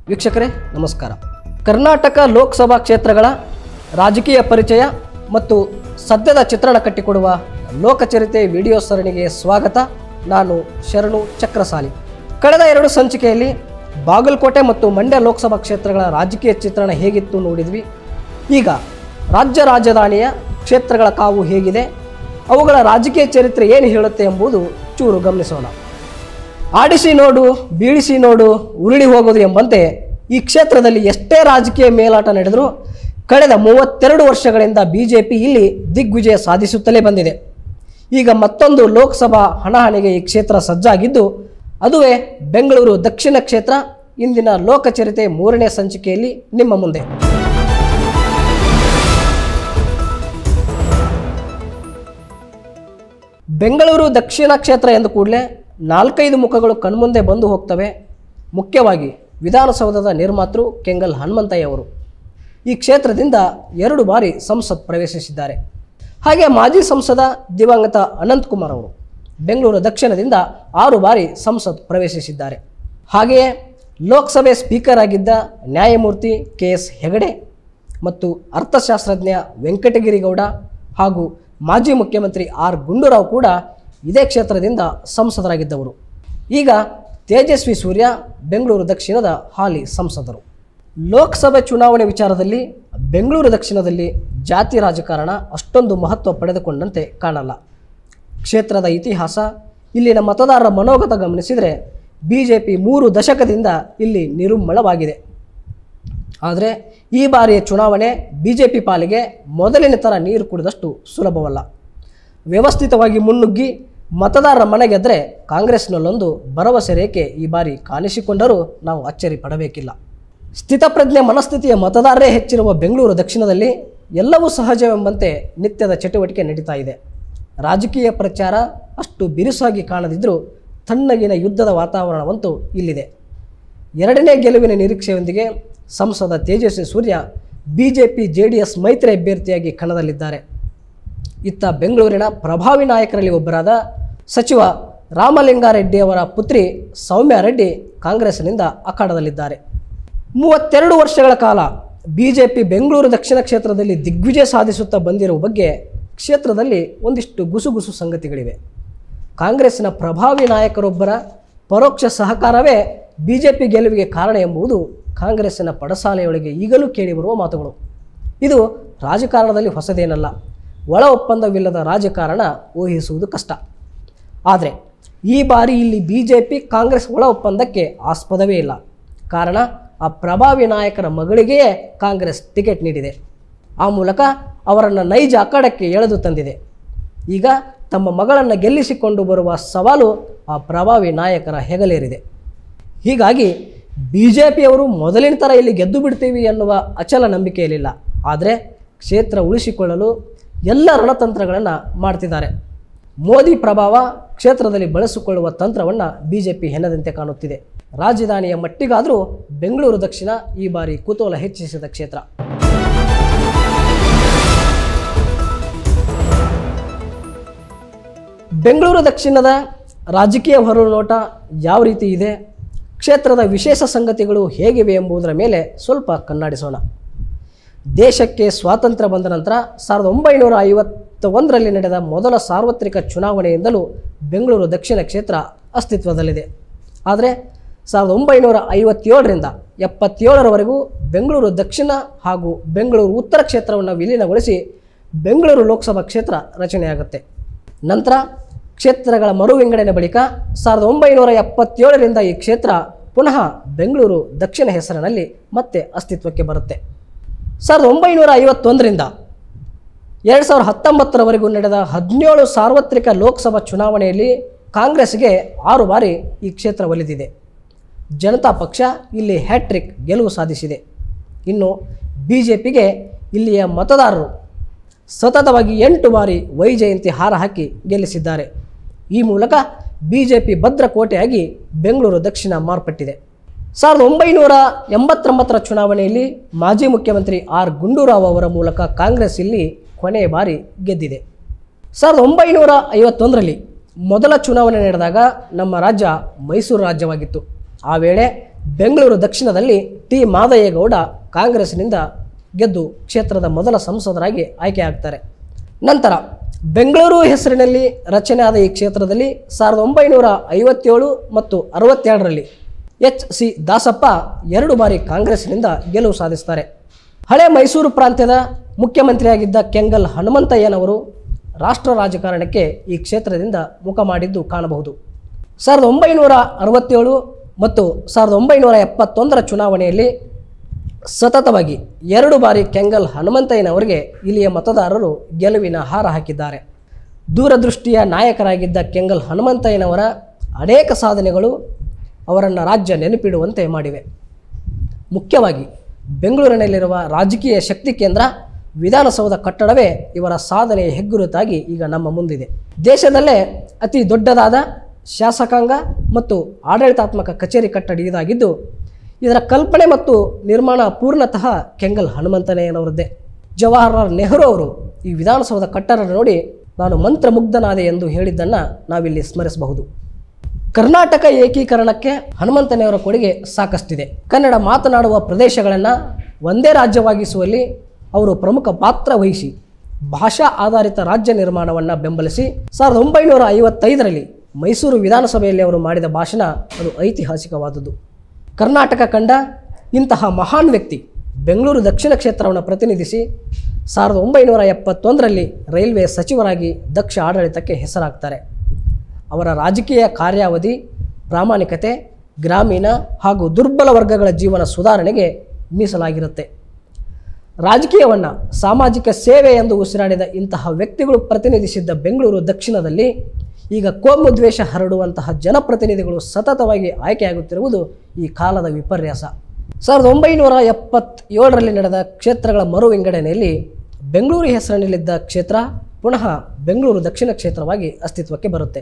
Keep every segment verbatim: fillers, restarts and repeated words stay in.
ವೀಕ್ಷಕರೇ ನಮಸ್ಕಾರ. ಕರ್ನಾಟಕ ಲೋಕಸಭಾ ಕ್ಷೇತ್ರಗಳ ರಾಜಕೀಯ ಪರಿಚಯ ಮತ್ತು ಸದ್ಯದ ಚಿತ್ರಣ ಕಟ್ಟಿಕೊಡುವ ಲೋಕಚರಿತೆ ವಿಡಿಯೋ ಸರಣಿಗೆ ಸ್ವಾಗತ. ನಾನು ಶರಣು ಚಕ್ರಸಾಲಿ. ಕಳೆದ ಎರಡು ಸಂಚಿಕೆಯಲ್ಲಿ ಬಾಗಲಕೋಟೆ ಮತ್ತು ಮಂಡ್ಯ ಲೋಕಸಭಾ ಕ್ಷೇತ್ರಗಳ ರಾಜಕೀಯ ಚಿತ್ರಣ ಹೇಗಿತ್ತು ನೋಡಿದ್ವಿ. ಈಗ ರಾಜ್ಯ ರಾಜಧಾನಿಯ ಕ್ಷೇತ್ರಗಳ ಕಾವು ಹೇಗಿದೆ, ಅವುಗಳ ರಾಜಕೀಯ ಚರಿತ್ರೆ ಏನು ಹೇಳುತ್ತೆ ಎಂಬುದು ಚೂರು ಗಮನಿಸೋಣ. ಆಡಿಸಿ ನೋಡು, ಬೀಳಿಸಿ ನೋಡು, ಉರುಳಿ ಹೋಗೋದು ಎಂಬಂತೆ ಈ ಕ್ಷೇತ್ರದಲ್ಲಿ ಎಷ್ಟೇ ರಾಜಕೀಯ ಮೇಲಾಟ ನಡೆದರೂ ಕಳೆದ ಮೂವತ್ತೆರಡು ವರ್ಷಗಳಿಂದ ಬಿ ಜೆ ಪಿ ಇಲ್ಲಿ ದಿಗ್ವಿಜಯ ಸಾಧಿಸುತ್ತಲೇ ಬಂದಿದೆ. ಈಗ ಮತ್ತೊಂದು ಲೋಕಸಭಾ ಹಣಾಹಣಿಗೆ ಈ ಕ್ಷೇತ್ರ ಸಜ್ಜಾಗಿದ್ದು, ಅದುವೇ ಬೆಂಗಳೂರು ದಕ್ಷಿಣ ಕ್ಷೇತ್ರ. ಇಂದಿನ ಲೋಕಚರಿತೆ ಮೂರನೇ ಸಂಚಿಕೆಯಲ್ಲಿ ನಿಮ್ಮ ಮುಂದೆ. ಬೆಂಗಳೂರು ದಕ್ಷಿಣ ಕ್ಷೇತ್ರ ಎಂದ ಕೂಡಲೇ ನಾಲ್ಕೈದು ಮುಖಗಳು ಕಣ್ಮುಂದೆ ಬಂದು ಹೋಗ್ತವೆ. ಮುಖ್ಯವಾಗಿ ವಿಧಾನಸೌಧದ ನಿರ್ಮಾತೃ ಕೆಂಗಲ್ ಹನುಮಂತಯ್ಯ ಅವರು ಈ ಕ್ಷೇತ್ರದಿಂದ ಎರಡು ಬಾರಿ ಸಂಸತ್ ಪ್ರವೇಶಿಸಿದ್ದಾರೆ. ಹಾಗೆ ಮಾಜಿ ಸಂಸದ ದಿವಂಗತ ಅನಂತಕುಮಾರ್ ಅವರು ಬೆಂಗಳೂರು ದಕ್ಷಿಣದಿಂದ ಆರು ಬಾರಿ ಸಂಸತ್ ಪ್ರವೇಶಿಸಿದ್ದಾರೆ. ಹಾಗೆಯೇ ಲೋಕಸಭೆ ಸ್ಪೀಕರ್ ಆಗಿದ್ದ ನ್ಯಾಯಮೂರ್ತಿ ಕೆ ಎಸ್ ಹೆಗಡೆ ಮತ್ತು ಅರ್ಥಶಾಸ್ತ್ರಜ್ಞ ವೆಂಕಟಗಿರಿಗೌಡ ಹಾಗೂ ಮಾಜಿ ಮುಖ್ಯಮಂತ್ರಿ ಆರ್ ಗುಂಡೂರಾವ್ ಕೂಡ ಇದೇ ಕ್ಷೇತ್ರದಿಂದ ಸಂಸದರಾಗಿದ್ದವರು. ಈಗ ತೇಜಸ್ವಿ ಸೂರ್ಯ ಬೆಂಗಳೂರು ದಕ್ಷಿಣದ ಹಾಲಿ ಸಂಸದರು. ಲೋಕಸಭೆ ಚುನಾವಣೆ ವಿಚಾರದಲ್ಲಿ ಬೆಂಗಳೂರು ದಕ್ಷಿಣದಲ್ಲಿ ಜಾತಿ ರಾಜಕಾರಣ ಅಷ್ಟೊಂದು ಮಹತ್ವ ಪಡೆದುಕೊಂಡಂತೆ ಕಾಣಲ್ಲ. ಕ್ಷೇತ್ರದ ಇತಿಹಾಸ, ಇಲ್ಲಿನ ಮತದಾರರ ಮನೋಗತ ಗಮನಿಸಿದರೆ ಬಿ ಜೆ ಪಿ ಮೂರು ದಶಕದಿಂದ ಇಲ್ಲಿ ನಿರುಮ್ಮಳವಾಗಿದೆ. ಆದರೆ ಈ ಬಾರಿಯ ಚುನಾವಣೆ ಬಿ ಜೆ ಪಿ ಪಾಲಿಗೆ ಮೊದಲಿನ ಥರ ನೀರು ಕುಡಿದಷ್ಟು ಸುಲಭವಲ್ಲ. ವ್ಯವಸ್ಥಿತವಾಗಿ ಮುನ್ನುಗ್ಗಿ ಮತದಾರರ ಮನೆಗೆದ್ರೆ ಕಾಂಗ್ರೆಸ್ನಲ್ಲೊಂದು ಭರವಸೆ ರೇಖೆ ಈ ಬಾರಿ ಕಾಣಿಸಿಕೊಂಡರೂ ನಾವು ಅಚ್ಚರಿ ಪಡಬೇಕಿಲ್ಲ. ಸ್ಥಿತಪ್ರಜ್ಞೆ ಮನಸ್ಥಿತಿಯ ಮತದಾರರೇ ಹೆಚ್ಚಿರುವ ಬೆಂಗಳೂರು ದಕ್ಷಿಣದಲ್ಲಿ ಎಲ್ಲವೂ ಸಹಜವೆಂಬಂತೆ ನಿತ್ಯದ ಚಟುವಟಿಕೆ ನಡೀತಾ ಇದೆ. ರಾಜಕೀಯ ಪ್ರಚಾರ ಅಷ್ಟು ಬಿರುಸಾಗಿ ಕಾಣದಿದ್ದರೂ ತಣ್ಣಗಿನ ಯುದ್ಧದ ವಾತಾವರಣವಂತೂ ಇಲ್ಲಿದೆ. ಎರಡನೇ ಗೆಲುವಿನ ನಿರೀಕ್ಷೆಯೊಂದಿಗೆ ಸಂಸದ Tejasvi Surya B J P J D S ಮೈತ್ರಿ ಅಭ್ಯರ್ಥಿಯಾಗಿ ಕಣದಲ್ಲಿದ್ದಾರೆ. ಇತ್ತ ಬೆಂಗಳೂರಿನ ಪ್ರಭಾವಿ ನಾಯಕರಲ್ಲಿ ಒಬ್ಬರಾದ ಸಚಿವ ರಾಮಲಿಂಗಾರೆಡ್ಡಿ ಅವರ ಪುತ್ರಿ ಸೌಮ್ಯ ರೆಡ್ಡಿ ಕಾಂಗ್ರೆಸ್ನಿಂದ ಅಖಾಡದಲ್ಲಿದ್ದಾರೆ. ಮೂವತ್ತೆರಡು ವರ್ಷಗಳ ಕಾಲ ಬಿ ಜೆ ಪಿ ಬೆಂಗಳೂರು ದಕ್ಷಿಣ ಕ್ಷೇತ್ರದಲ್ಲಿ ದಿಗ್ವಿಜಯ ಸಾಧಿಸುತ್ತಾ ಬಂದಿರುವ ಬಗ್ಗೆ ಕ್ಷೇತ್ರದಲ್ಲಿ ಒಂದಿಷ್ಟು ಗುಸುಗುಸು ಸಂಗತಿಗಳಿವೆ. ಕಾಂಗ್ರೆಸ್ಸಿನ ಪ್ರಭಾವಿ ನಾಯಕರೊಬ್ಬರ ಪರೋಕ್ಷ ಸಹಕಾರವೇ ಬಿ ಜೆ ಪಿ ಗೆಲುವಿಗೆ ಕಾರಣ ಎಂಬುದು ಕಾಂಗ್ರೆಸ್ಸಿನ ಪಡಸಾಲೆಯೊಳಗೆ ಈಗಲೂ ಕೇಳಿಬರುವ ಮಾತುಗಳು. ಇದು ರಾಜಕಾರಣದಲ್ಲಿ ಹೊಸದೇನಲ್ಲ. ಒಳ ಒಪ್ಪಂದವಿಲ್ಲದ ರಾಜಕಾರಣ ಊಹಿಸುವುದು ಕಷ್ಟ. ಆದರೆ ಈ ಬಾರಿ ಇಲ್ಲಿ ಬಿ ಜೆ ಪಿ ಕಾಂಗ್ರೆಸ್ ಒಳ ಒಪ್ಪಂದಕ್ಕೆ ಆಸ್ಪದವೇ ಇಲ್ಲ. ಕಾರಣ ಆ ಪ್ರಭಾವಿ ನಾಯಕರ ಮಗಳಿಗೇ ಕಾಂಗ್ರೆಸ್ ಟಿಕೆಟ್ ನೀಡಿದೆ. ಆ ಮೂಲಕ ಅವರನ್ನು ನೈಜ ಅಖಾಡಕ್ಕೆ ಎಳೆದು ತಂದಿದೆ. ಈಗ ತಮ್ಮ ಮಗಳನ್ನು ಗೆಲ್ಲಿಸಿಕೊಂಡು ಬರುವ ಸವಾಲು ಆ ಪ್ರಭಾವಿ ನಾಯಕರ ಹೆಗಲೇರಿದೆ. ಹೀಗಾಗಿ ಬಿ ಜೆ ಪಿಯವರು ಮೊದಲಿನ ಥರ ಇಲ್ಲಿ ಗೆದ್ದು ಬಿಡ್ತೀವಿ ಎನ್ನುವ ಅಚಲ ನಂಬಿಕೆಯಲ್ಲಿಲ್ಲ. ಆದರೆ ಕ್ಷೇತ್ರ ಉಳಿಸಿಕೊಳ್ಳಲು ಎಲ್ಲ ರಣತಂತ್ರಗಳನ್ನು ಮಾಡ್ತಿದ್ದಾರೆ. ಮೋದಿ ಪ್ರಭಾವ ಕ್ಷೇತ್ರದಲ್ಲಿ ಬಳಸಿಕೊಳ್ಳುವ ತಂತ್ರವನ್ನು ಬಿ ಜೆ ಪಿ ಹೆಣದಂತೆ ಕಾಣುತ್ತಿದೆ. ರಾಜಧಾನಿಯ ಮಟ್ಟಿಗಾದರೂ ಬೆಂಗಳೂರು ದಕ್ಷಿಣ ಈ ಬಾರಿ ಕುತೂಹಲ ಹೆಚ್ಚಿಸಿದ ಕ್ಷೇತ್ರ. ಬೆಂಗಳೂರು ದಕ್ಷಿಣದ ರಾಜಕೀಯ ಹೊರನೋಟ ಯಾವ ರೀತಿ ಇದೆ, ಕ್ಷೇತ್ರದ ವಿಶೇಷ ಸಂಗತಿಗಳು ಹೇಗಿವೆ ಎಂಬುದರ ಮೇಲೆ ಸ್ವಲ್ಪ ಕಣ್ಣಾಡಿಸೋಣ. ದೇಶಕ್ಕೆ ಸ್ವಾತಂತ್ರ್ಯ ಬಂದ ನಂತರ ಸಾವಿರದ ಒಂಬೈನೂರ ಐವತ್ತ ಒಂದರಲ್ಲಿ ನಡೆದ ಮೊದಲ ಸಾರ್ವತ್ರಿಕ ಚುನಾವಣೆಯಿಂದಲೂ ಬೆಂಗಳೂರು ದಕ್ಷಿಣ ಕ್ಷೇತ್ರ ಅಸ್ತಿತ್ವದಲ್ಲಿದೆ. ಆದರೆ ಸಾವಿರದ ಒಂಬೈನೂರ ಐವತ್ತೇಳರಿಂದ ಎಪ್ಪತ್ತೇಳರವರೆಗೂ ಬೆಂಗಳೂರು ದಕ್ಷಿಣ ಹಾಗೂ ಬೆಂಗಳೂರು ಉತ್ತರ ಕ್ಷೇತ್ರವನ್ನು ವಿಲೀನಗೊಳಿಸಿ ಬೆಂಗಳೂರು ಲೋಕಸಭಾ ಕ್ಷೇತ್ರ ರಚನೆಯಾಗುತ್ತೆ. ನಂತರ ಕ್ಷೇತ್ರಗಳ ಮರು ವಿಂಗಡಣೆ ಬಳಿಕ ಸಾವಿರದ ಒಂಬೈನೂರ ಎಪ್ಪತ್ತೇಳರಿಂದ ಈ ಕ್ಷೇತ್ರ ಪುನಃ ಬೆಂಗಳೂರು ದಕ್ಷಿಣ ಹೆಸರಿನಲ್ಲಿ ಮತ್ತೆ ಅಸ್ತಿತ್ವಕ್ಕೆ ಬರುತ್ತೆ. ಸಾವಿರದ ಒಂಬೈನೂರ ಐವತ್ತೊಂದರಿಂದ ಎರಡು ಸಾವಿರದ ಹತ್ತೊಂಬತ್ತರವರೆಗೂ ನಡೆದ ಹದಿನೇಳು ಸಾರ್ವತ್ರಿಕ ಲೋಕಸಭಾ ಚುನಾವಣೆಯಲ್ಲಿ ಕಾಂಗ್ರೆಸ್ಗೆ ಆರು ಬಾರಿ ಈ ಕ್ಷೇತ್ರ ಒಲಿದಿದೆ. ಜನತಾ ಪಕ್ಷ ಇಲ್ಲಿ ಹ್ಯಾಟ್ರಿಕ್ ಗೆಲುವು ಸಾಧಿಸಿದೆ. ಇನ್ನು ಬಿ ಜೆ ಪಿಗೆ ಇಲ್ಲಿಯ ಮತದಾರರು ಸತತವಾಗಿ ಎಂಟು ಬಾರಿ ವೈಜಯಂತಿ ಹಾರ ಹಾಕಿ ಗೆಲ್ಲಿಸಿದ್ದಾರೆ. ಈ ಮೂಲಕ ಬಿ ಜೆ ಪಿ ಭದ್ರಕೋಟೆಯಾಗಿ ಬೆಂಗಳೂರು ದಕ್ಷಿಣ ಮಾರ್ಪಟ್ಟಿದೆ. ಸಾವಿರದ ಒಂಬೈನೂರ ಎಂಬತ್ತೊಂಬತ್ತರ ಚುನಾವಣೆಯಲ್ಲಿ ಮಾಜಿ ಮುಖ್ಯಮಂತ್ರಿ ಆರ್ ಗುಂಡೂರಾವ್ ಅವರ ಮೂಲಕ ಕಾಂಗ್ರೆಸ್ ಇಲ್ಲಿ ಕೊನೆಯ ಬಾರಿ ಗೆದ್ದಿದೆ. ಸಾವಿರದ ಒಂಬೈನೂರ ಐವತ್ತೊಂದರಲ್ಲಿ ಮೊದಲ ಚುನಾವಣೆ ನಡೆದಾಗ ನಮ್ಮ ರಾಜ್ಯ ಮೈಸೂರು ರಾಜ್ಯವಾಗಿತ್ತು. ಆ ವೇಳೆ ಬೆಂಗಳೂರು ದಕ್ಷಿಣದಲ್ಲಿ ಟಿ ಮಾದಯ್ಯಗೌಡ ಕಾಂಗ್ರೆಸ್ನಿಂದ ಗೆದ್ದು ಕ್ಷೇತ್ರದ ಮೊದಲ ಸಂಸದರಾಗಿ ಆಯ್ಕೆಯಾಗ್ತಾರೆ. ನಂತರ ಬೆಂಗಳೂರು ಹೆಸರಿನಲ್ಲಿ ರಚನೆ ಆದ ಈ ಕ್ಷೇತ್ರದಲ್ಲಿ ಸಾವಿರದ ಒಂಬೈನೂರ ಐವತ್ತೇಳು ಮತ್ತು ಅರವತ್ತೆರಡರಲ್ಲಿ ಎಚ್ ಸಿ ದಾಸಪ್ಪ ಎರಡು ಬಾರಿ ಕಾಂಗ್ರೆಸ್ನಿಂದ ಗೆಲುವು ಸಾಧಿಸ್ತಾರೆ. ಹಳೆ ಮೈಸೂರು ಪ್ರಾಂತ್ಯದ ಮುಖ್ಯಮಂತ್ರಿಯಾಗಿದ್ದ ಕೆಂಗಲ್ ಹನುಮಂತಯ್ಯನವರು ರಾಷ್ಟ್ರ ರಾಜಕಾರಣಕ್ಕೆ ಈ ಕ್ಷೇತ್ರದಿಂದ ಮುಖ ಮಾಡಿದ್ದು ಕಾಣಬಹುದು. ಸಾವಿರದ ಒಂಬೈನೂರ ಅರವತ್ತೇಳು ಮತ್ತು ಸಾವಿರದ ಒಂಬೈನೂರ ಎಪ್ಪತ್ತೊಂದರ ಚುನಾವಣೆಯಲ್ಲಿ ಸತತವಾಗಿ ಎರಡು ಬಾರಿ ಕೆಂಗಲ್ ಹನುಮಂತಯ್ಯನವರಿಗೆ ಇಲ್ಲಿಯ ಮತದಾರರು ಗೆಲುವಿನ ಹಾರ ಹಾಕಿದ್ದಾರೆ. ದೂರದೃಷ್ಟಿಯ ನಾಯಕರಾಗಿದ್ದ ಕೆಂಗಲ್ ಹನುಮಂತಯ್ಯನವರ ಅನೇಕ ಸಾಧನೆಗಳು ಅವರನ್ನು ರಾಜ್ಯ ನೆನಪಿಡುವಂತೆ ಮಾಡಿವೆ. ಮುಖ್ಯವಾಗಿ ಬೆಂಗಳೂರಿನಲ್ಲಿರುವ ರಾಜಕೀಯ ಶಕ್ತಿ ಕೇಂದ್ರ ವಿಧಾನಸೌಧ ಕಟ್ಟಡವೇ ಇವರ ಸಾಧನೆಯ ಹೆಗ್ಗುರುತಾಗಿ ಈಗ ನಮ್ಮ ಮುಂದಿದೆ. ದೇಶದಲ್ಲೇ ಅತಿ ದೊಡ್ಡದಾದ ಶಾಸಕಾಂಗ ಮತ್ತು ಆಡಳಿತಾತ್ಮಕ ಕಚೇರಿ ಕಟ್ಟಡ ಇದಾಗಿದ್ದು ಇದರ ಕಲ್ಪನೆ ಮತ್ತು ನಿರ್ಮಾಣ ಪೂರ್ಣತಃ ಕೆಂಗಲ್ ಹನುಮಂತಯ್ಯನವರದ್ದೇ. ಜವಾಹರಲಾಲ್ ನೆಹರು ಅವರು ಈ ವಿಧಾನಸೌಧ ಕಟ್ಟಡ ನೋಡಿ ನಾನು ಮಂತ್ರಮುಗ್ಧನಾದೆ ಎಂದು ಹೇಳಿದ್ದನ್ನು ನಾವಿಲ್ಲಿ ಸ್ಮರಿಸಬಹುದು. ಕರ್ನಾಟಕ ಏಕೀಕರಣಕ್ಕೆ ಹನುಮಂತಯ್ಯನವರ ಕೊಡುಗೆ ಸಾಕಷ್ಟಿದೆ. ಕನ್ನಡ ಮಾತನಾಡುವ ಪ್ರದೇಶಗಳನ್ನು ಒಂದೇ ರಾಜ್ಯವಾಗಿಸುವಲ್ಲಿ ಅವರು ಪ್ರಮುಖ ಪಾತ್ರ ವಹಿಸಿ ಭಾಷಾ ಆಧಾರಿತ ರಾಜ್ಯ ನಿರ್ಮಾಣವನ್ನು ಬೆಂಬಲಿಸಿ ಸಾವಿರದ ಒಂಬೈನೂರ ಐವತ್ತೈದರಲ್ಲಿ ಮೈಸೂರು ವಿಧಾನಸಭೆಯಲ್ಲಿ ಅವರು ಮಾಡಿದ ಭಾಷಣ ಅದು ಐತಿಹಾಸಿಕವಾದದ್ದು. ಕರ್ನಾಟಕ ಕಂಡ ಇಂತಹ ಮಹಾನ್ ವ್ಯಕ್ತಿ ಬೆಂಗಳೂರು ದಕ್ಷಿಣ ಕ್ಷೇತ್ರವನ್ನು ಪ್ರತಿನಿಧಿಸಿ ಸಾವಿರದ ಒಂಬೈನೂರ ಎಪ್ಪತ್ತೊಂದರಲ್ಲಿ ರೈಲ್ವೆ ಸಚಿವರಾಗಿ ದಕ್ಷ ಆಡಳಿತಕ್ಕೆ ಹೆಸರಾಗ್ತಾರೆ. ಅವರ ರಾಜಕೀಯ ಕಾರ್ಯಾವಧಿ ಪ್ರಾಮಾಣಿಕತೆ, ಗ್ರಾಮೀಣ ಹಾಗೂ ದುರ್ಬಲ ವರ್ಗಗಳ ಜೀವನ ಸುಧಾರಣೆಗೆ ಮೀಸಲಾಗಿರುತ್ತೆ. ರಾಜಕೀಯವನ್ನು ಸಾಮಾಜಿಕ ಸೇವೆ ಎಂದು ಉಸಿರಾಡಿದ ಇಂತಹ ವ್ಯಕ್ತಿಗಳು ಪ್ರತಿನಿಧಿಸಿದ್ದ ಬೆಂಗಳೂರು ದಕ್ಷಿಣದಲ್ಲಿ ಈಗ ಕೋಮು ದ್ವೇಷ ಹರಡುವಂತಹ ಜನಪ್ರತಿನಿಧಿಗಳು ಸತತವಾಗಿ ಆಯ್ಕೆಯಾಗುತ್ತಿರುವುದು ಈ ಕಾಲದ ವಿಪರ್ಯಾಸ. ಸಾವಿರದ ಒಂಬೈನೂರ ಎಪ್ಪತ್ತೇಳರಲ್ಲಿ ನಡೆದ ಕ್ಷೇತ್ರಗಳ ಮರು ವಿಂಗಡಣೆಯಲ್ಲಿ ಬೆಂಗಳೂರು ಹೆಸರಿನಲ್ಲಿದ್ದ ಕ್ಷೇತ್ರ ಪುನಃ ಬೆಂಗಳೂರು ದಕ್ಷಿಣ ಕ್ಷೇತ್ರವಾಗಿ ಅಸ್ತಿತ್ವಕ್ಕೆ ಬರುತ್ತೆ.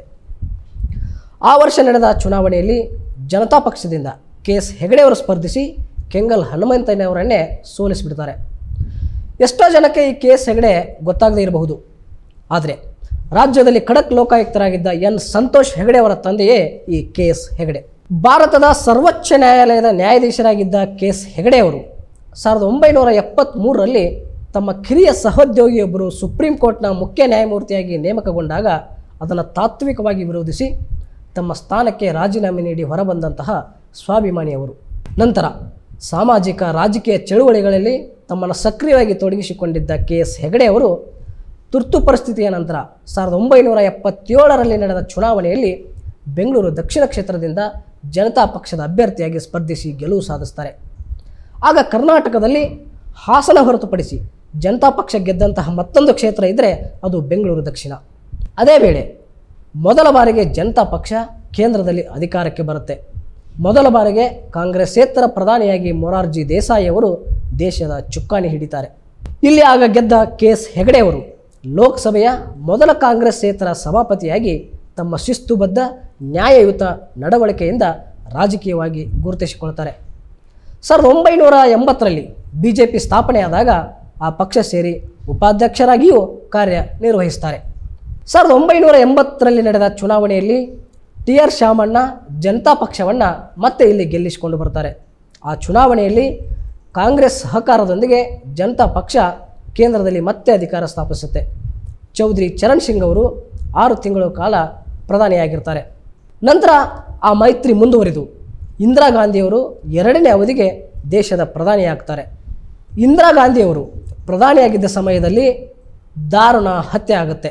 ಆ ವರ್ಷ ನಡೆದ ಚುನಾವಣೆಯಲ್ಲಿ ಜನತಾ ಪಕ್ಷದಿಂದ ಕೆ ಎಸ್ ಹೆಗಡೆಯವರು ಸ್ಪರ್ಧಿಸಿ ಕೆಂಗಲ್ ಹನುಮಂತಯ್ಯನವರನ್ನೇ ಸೋಲಿಸಿಬಿಡ್ತಾರೆ. ಎಷ್ಟೋ ಜನಕ್ಕೆ ಈ ಕೆ ಎಸ್ ಹೆಗಡೆ ಗೊತ್ತಾಗದೇ ಇರಬಹುದು. ಆದರೆ ರಾಜ್ಯದಲ್ಲಿ ಖಡಕ್ ಲೋಕಾಯುಕ್ತರಾಗಿದ್ದ ಎನ್ ಸಂತೋಷ್ ಹೆಗಡೆ ಅವರ ತಂದೆಯೇ ಈ ಕೆ ಎಸ್ ಹೆಗಡೆ. ಭಾರತದ ಸರ್ವೋಚ್ಚ ನ್ಯಾಯಾಲಯದ ನ್ಯಾಯಾಧೀಶರಾಗಿದ್ದ ಕೆ ಎಸ್ ಹೆಗಡೆಯವರು ಸಾವಿರದ ಒಂಬೈನೂರ ಎಪ್ಪತ್ತ್ಮೂರರಲ್ಲಿ ತಮ್ಮ ಕಿರಿಯ ಸಹೋದ್ಯೋಗಿಯೊಬ್ಬರು ಸುಪ್ರೀಂ ಕೋರ್ಟ್ನ ಮುಖ್ಯ ನ್ಯಾಯಮೂರ್ತಿಯಾಗಿ ನೇಮಕಗೊಂಡಾಗ ಅದನ್ನು ತಾತ್ವಿಕವಾಗಿ ವಿರೋಧಿಸಿ ತಮ್ಮ ಸ್ಥಾನಕ್ಕೆ ರಾಜೀನಾಮೆ ನೀಡಿ ಹೊರಬಂದಂತಹ ಸ್ವಾಭಿಮಾನಿಯವರು. ನಂತರ ಸಾಮಾಜಿಕ ರಾಜಕೀಯ ಚಳುವಳಿಗಳಲ್ಲಿ ತಮ್ಮನ್ನು ಸಕ್ರಿಯವಾಗಿ ತೊಡಗಿಸಿಕೊಂಡಿದ್ದ ಕೆ ಎಸ್ ಹೆಗಡೆಯವರು ತುರ್ತು ಪರಿಸ್ಥಿತಿಯ ನಂತರ ಸಾವಿರದ ಒಂಬೈನೂರ ಎಪ್ಪತ್ತೇಳರಲ್ಲಿ ನಡೆದ ಚುನಾವಣೆಯಲ್ಲಿ ಬೆಂಗಳೂರು ದಕ್ಷಿಣ ಕ್ಷೇತ್ರದಿಂದ ಜನತಾ ಪಕ್ಷದ ಅಭ್ಯರ್ಥಿಯಾಗಿ ಸ್ಪರ್ಧಿಸಿ ಗೆಲುವು ಸಾಧಿಸ್ತಾರೆ. ಆಗ ಕರ್ನಾಟಕದಲ್ಲಿ ಹಾಸನ ಹೊರತುಪಡಿಸಿ ಜನತಾ ಪಕ್ಷ ಗೆದ್ದಂತಹ ಮತ್ತೊಂದು ಕ್ಷೇತ್ರ ಇದ್ದರೆ ಅದು ಬೆಂಗಳೂರು ದಕ್ಷಿಣ. ಅದೇ ವೇಳೆ ಮೊದಲ ಬಾರಿಗೆ ಜನತಾ ಪಕ್ಷ ಕೇಂದ್ರದಲ್ಲಿ ಅಧಿಕಾರಕ್ಕೆ ಬರುತ್ತೆ. ಮೊದಲ ಬಾರಿಗೆ ಕಾಂಗ್ರೆಸ್ಸೇತರ ಪ್ರಧಾನಿಯಾಗಿ ಮೊರಾರ್ಜಿ ದೇಸಾಯಿ ಅವರು ದೇಶದ ಚುಕ್ಕಾಣಿ ಹಿಡಿತಾರೆ. ಇಲ್ಲಿ ಆಗ ಗೆದ್ದ ಕೆ ಎಸ್ ಹೆಗಡೆಯವರು ಲೋಕಸಭೆಯ ಮೊದಲ ಕಾಂಗ್ರೆಸ್ಸೇತರ ಸಭಾಪತಿಯಾಗಿ ತಮ್ಮ ಶಿಸ್ತುಬದ್ಧ ನ್ಯಾಯಯುತ ನಡವಳಿಕೆಯಿಂದ ರಾಜಕೀಯವಾಗಿ ಗುರುತಿಸಿಕೊಳ್ತಾರೆ. ಸಾವಿರದ ಒಂಬೈನೂರ ಎಂಬತ್ತರಲ್ಲಿ ಬಿ ಜೆ ಪಿ ಸ್ಥಾಪನೆಯಾದಾಗ ಆ ಪಕ್ಷ ಸೇರಿ ಉಪಾಧ್ಯಕ್ಷರಾಗಿಯೂ ಕಾರ್ಯನಿರ್ವಹಿಸ್ತಾರೆ. ಸಾವಿರದ ಒಂಬೈನೂರ ಎಂಬತ್ತರಲ್ಲಿ ನಡೆದ ಚುನಾವಣೆಯಲ್ಲಿ ಟಿ ಆರ್ ಶಾಮಣ್ಣ ಜನತಾ ಪಕ್ಷವನ್ನು ಮತ್ತೆ ಇಲ್ಲಿ ಗೆಲ್ಲಿಸಿಕೊಂಡು ಬರ್ತಾರೆ. ಆ ಚುನಾವಣೆಯಲ್ಲಿ ಕಾಂಗ್ರೆಸ್ ಸಹಕಾರದೊಂದಿಗೆ ಜನತಾ ಪಕ್ಷ ಕೇಂದ್ರದಲ್ಲಿ ಮತ್ತೆ ಅಧಿಕಾರ ಸ್ಥಾಪಿಸುತ್ತೆ. ಚೌಧರಿ ಚರಣ್ ಸಿಂಗ್ ಅವರು ಆರು ತಿಂಗಳ ಕಾಲ ಪ್ರಧಾನಿಯಾಗಿರ್ತಾರೆ. ನಂತರ ಆ ಮೈತ್ರಿ ಮುಂದುವರಿದು ಇಂದಿರಾ ಗಾಂಧಿಯವರು ಎರಡನೇ ಅವಧಿಗೆ ದೇಶದ ಪ್ರಧಾನಿಯಾಗ್ತಾರೆ. ಇಂದಿರಾ ಗಾಂಧಿಯವರು ಪ್ರಧಾನಿಯಾಗಿದ್ದ ಸಮಯದಲ್ಲಿ ದಾರುಣ ಹತ್ಯೆ ಆಗುತ್ತೆ.